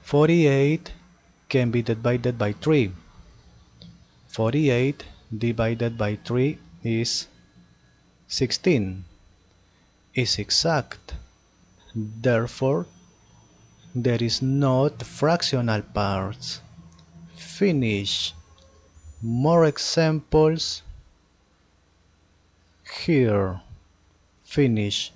48 can be divided by 3. 48 divided by 3 is 16. Is exact. Therefore, there is not fractional parts. Finish. More examples here. Finish.